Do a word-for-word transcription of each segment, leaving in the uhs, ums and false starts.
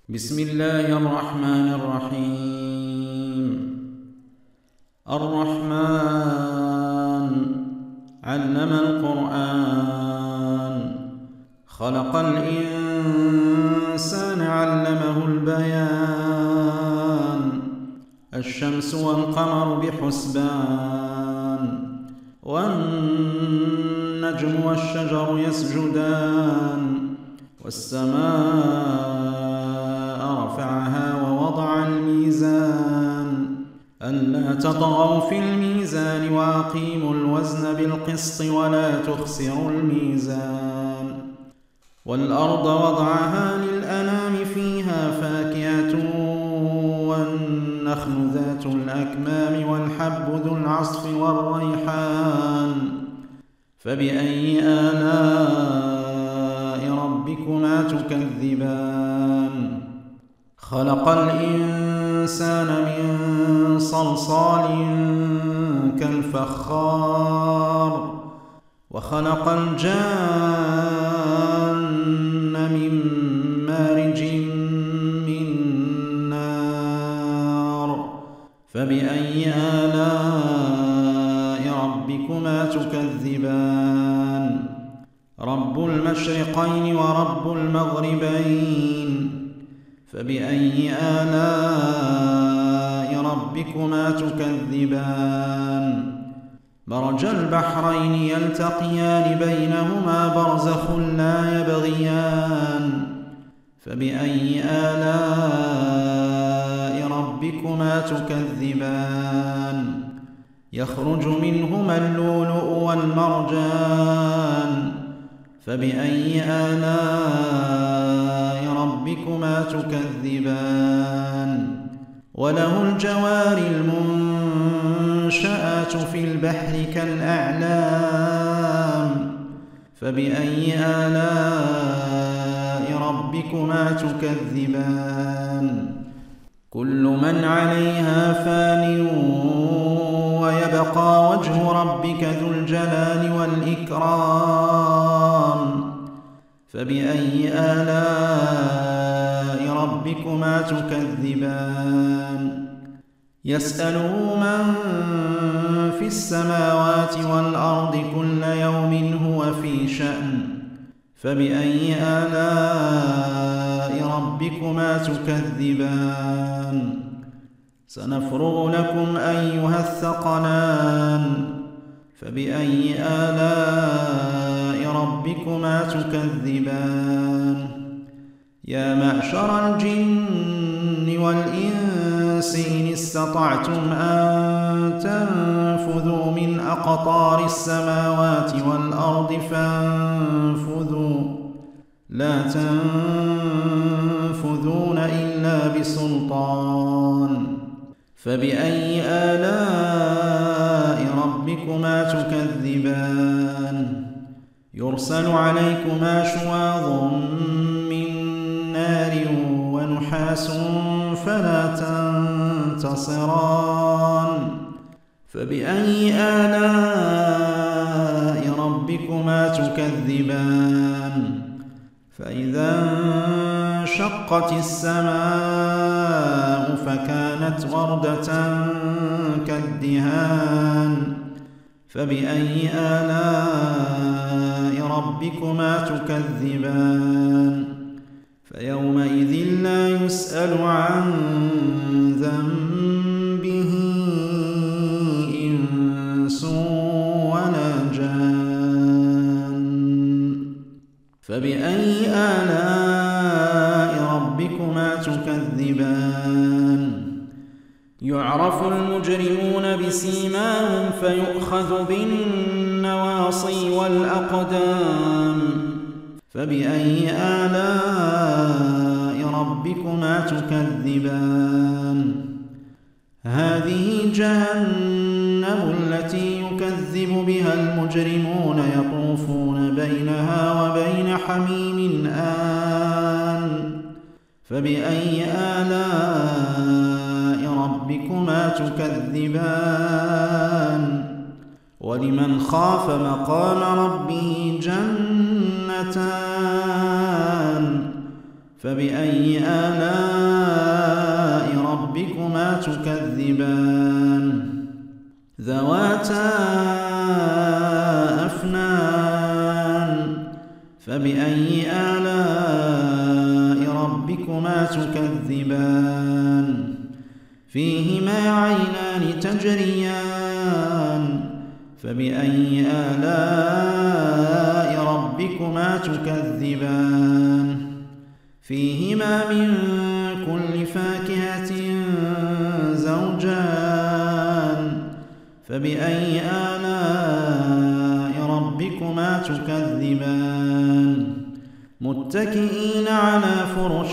بسم الله الرحمن الرحيم. الرحمن علم القرآن، خلق الإنسان علمه البيان. الشمس والقمر بحسبان، والنجم والشجر يسجدان. والسماء رفعها ووضع الميزان، ألا تطغوا في الميزان وأقيموا الوزن بالقسط ولا تخسروا الميزان. والأرض وضعها للأنام، فيها فاكهة والنخل ذات الأكمام والحب ذو العصف والريحان. فبأي آلاء ربكما تكذبان؟ خلق الإنسان من صلصال كالفخار، وخلق الجان من مارج من نار. فبأي آلاء ربكما تكذبان؟ رب المشرقين ورب المغربين. فبأي آلاء ربكما تكذبان؟ مرج البحرين يلتقيان، بينهما برزخ لا يبغيان. فبأي آلاء ربكما تكذبان؟ يخرج منهما اللؤلؤ والمرجان. فبأي آلاء ربكما تكذبان؟ وله الجوار المنشآت في البحر كالأعلام. فبأي آلاء ربكما تكذبان؟ كل من عليها فان، ويبقى وجه ربك ذو الجلال والإكرام. فبأي آلاء ربكما تكذبان؟ يسأله من في السماوات والأرض كل يوم هو في شأن. فبأي آلاء ربكما تكذبان؟ سنفرغ لكم أيها الثقلان. فبأي آلاء ربكما تكذبان؟ يا معشر الجن والإنس إن استطعتم أن تنفذوا من أقطار السماوات والأرض فانفذوا، لا تنفذون إلا بسلطان. فبأي آلاء ربكما تكذبان؟ يرسل عليكما شواظ من نار ونحاس فلا تنتصران. فبأي آلاء ربكما تكذبان؟ فإذا انشقت السماء فكانت وردة كالدهان. فبأي آلاء ربكما تكذبان؟ فيومئذ لا يسأل عن ذنبه إنس ولا جان. فبأي آلاء ربكما تكذبان؟ يعرف المجرمون بسيماهم فيؤخذ بالنواصي والأقدام. فبأي آلاء ربكما تكذبان؟ هذه جهنم التي يكذب بها المجرمون، يطوفون بينها وبين حميم آن. فبأي آلاء ربكما تكذبان؟ ولمن خاف مقام ربه جنتان، فبأي آلاء ربكما تكذبان ذواتا أفنان فبأي آلاء ربكما تكذبان فيهما عينان تجريان فبأي آلاء ربكما تكذبان فيهما من كل فاكهة زوجان فبأي آلاء ربكما تكذبان متكئين على فرش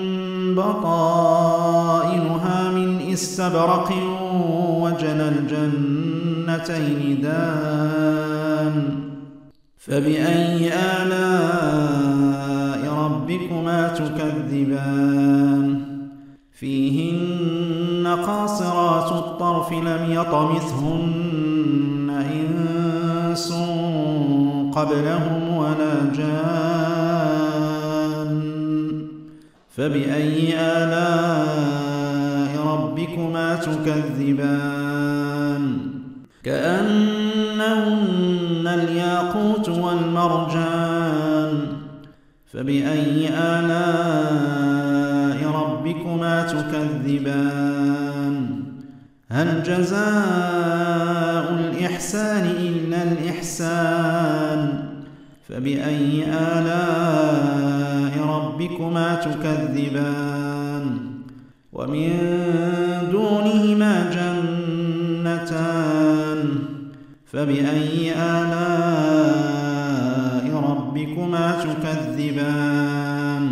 بطائنها من استبرق وجنى الجنتين دان فبأي آلاء ربكما تكذبان فيهن قاصرات الطرف لم يطمثهن إنس قبلهم ولا جان فبأي آلاء ربكما تكذبان كأنهن الياقوت والمرجان فبأي آلاء ربكما تكذبان هل جزاء الإحسان إلا الإحسان فبأي آلاء ربكما تكذبان ومن دونهما جنتان فبأي آلاء ربكما تكذبان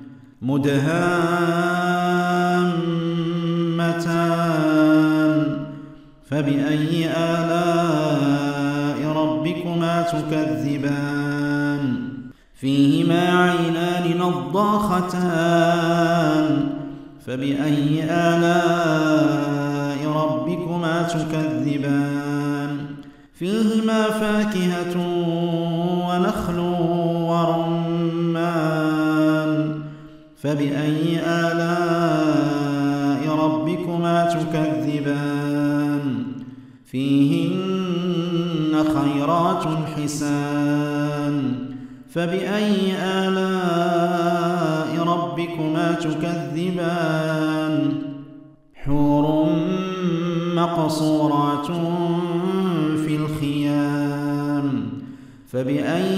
مدهامتان فبأي آلاء ربكما تكذبان فيهما عينان نضاختان فبأي آلاء ربكما تكذبان فيهما فاكهة ونخل ورمان فبأي آلاء ربكما تكذبان فيهن خيرات حسان فبأي آلاء ربكما تكذبان حور مقصورات في الخيام فبأي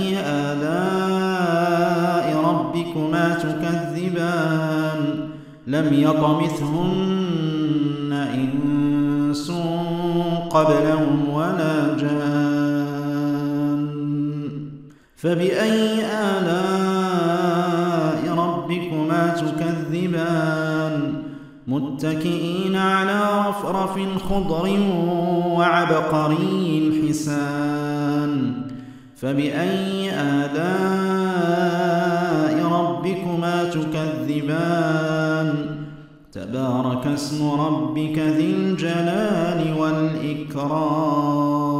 آلاء ربكما تكذبان لم يطمثهن إنس قبلهم ولا جان فبأي آلاء ربكما تكذبان متكئين على رفرف خضر وعبقري حسان فبأي آلاء ربكما تكذبان تبارك اسم ربك ذي الجلال والإكرام